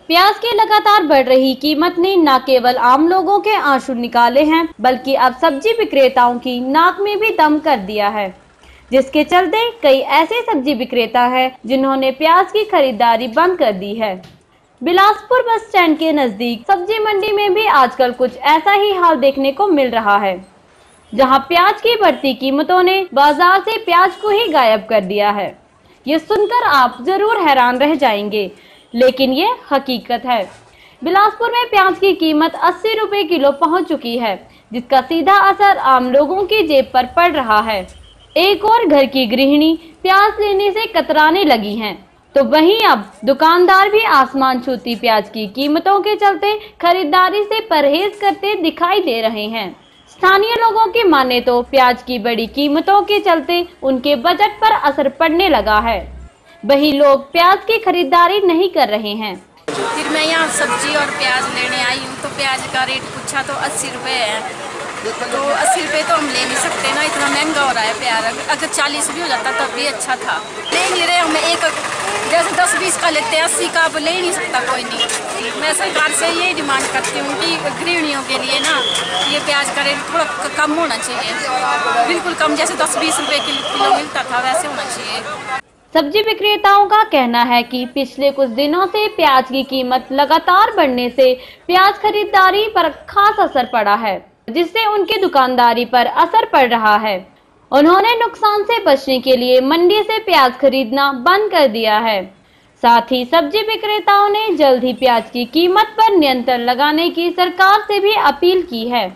प्याज की लगातार बढ़ रही कीमत ने न केवल आम लोगों के आंसू निकाले हैं, बल्कि अब सब्जी विक्रेताओं की नाक में भी दम कर दिया है, जिसके चलते कई ऐसे सब्जी विक्रेता हैं जिन्होंने प्याज की खरीदारी बंद कर दी है। बिलासपुर बस स्टैंड के नजदीक सब्जी मंडी में भी आजकल कुछ ऐसा ही हाल देखने को मिल रहा है, जहां प्याज की बढ़ती कीमतों ने बाजार से प्याज को ही गायब कर दिया है। ये सुनकर आप जरूर हैरान रह जाएंगे, लेकिन ये हकीकत है। बिलासपुर में प्याज की कीमत 80 रुपए किलो पहुंच चुकी है, जिसका सीधा असर आम लोगों की जेब पर पड़ रहा है। एक और घर की गृहिणी प्याज लेने से कतराने लगी हैं, तो वहीं अब दुकानदार भी आसमान छूती प्याज की कीमतों के चलते खरीदारी से परहेज करते दिखाई दे रहे हैं। स्थानीय लोगों की माने तो प्याज की बड़ी कीमतों के चलते उनके बजट पर असर पड़ने लगा है। वही लोग प्याज की खरीदारी नहीं कर रहे हैं। फिर मैं यहाँ सब्जी और प्याज लेने आई हूँ, तो प्याज का रेट पूछा तो 80 रुपए है। तो 80 रुपए तो हम ले नहीं सकते ना, इतना महंगा हो रहा है प्याज। अगर 40 भी हो जाता तब भी अच्छा था। ले नहीं रहे हमें, एक जैसे 10-20 का लेते हैं, 80 का अब ले नहीं सकता कोई नहीं। मैं सरकार से यही डिमांड करती हूँ कि गृहिणियों के लिए ना ये प्याज का रेट थोड़ा कम होना चाहिए, बिल्कुल कम, जैसे 10-20 रुपए किलो मिलता था वैसे होना चाहिए। सब्जी विक्रेताओं का कहना है कि पिछले कुछ दिनों से प्याज की कीमत लगातार बढ़ने से प्याज खरीदारी पर खास असर पड़ा है, जिससे उनकी दुकानदारी पर असर पड़ रहा है। उन्होंने नुकसान से बचने के लिए मंडी से प्याज खरीदना बंद कर दिया है। साथ ही सब्जी विक्रेताओं ने जल्द ही प्याज की कीमत पर नियंत्रण लगाने की सरकार से भी अपील की है।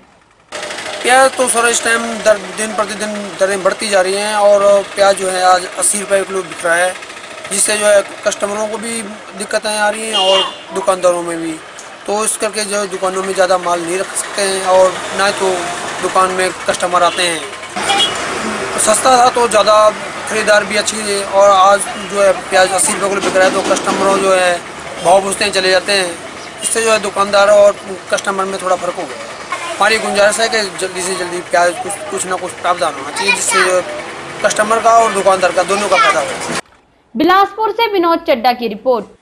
प्याज तो सर इस टाइम दिन प्रतिदिन दरें बढ़ती जा रही हैं और प्याज जो है आज 80 रुपये किलो बिक रहा है, जिससे जो है कस्टमरों को भी दिक्कतें आ रही हैं और दुकानदारों में भी। तो इस करके जो दुकानों में ज़्यादा माल नहीं रख सकते हैं और ना तो दुकान में कस्टमर आते हैं। सस्ता था तो ज़्यादा खरीदार भी अच्छी है और आज जो है प्याज 80 रुपये किलो बिक रहा है तो कस्टमरों जो है भाव पूछते हैं चले जाते हैं। इससे जो है दुकानदार और कस्टमर में थोड़ा फर्क हो गया। हमारी गुंजाइश है कि जल्दी से जल्दी प्याज कुछ ना कुछ प्रावधान होना चाहिए, जिससे जो कस्टमर का और दुकानदार का दोनों का फायदा हो। बिलासपुर से विनोद चड्डा की रिपोर्ट।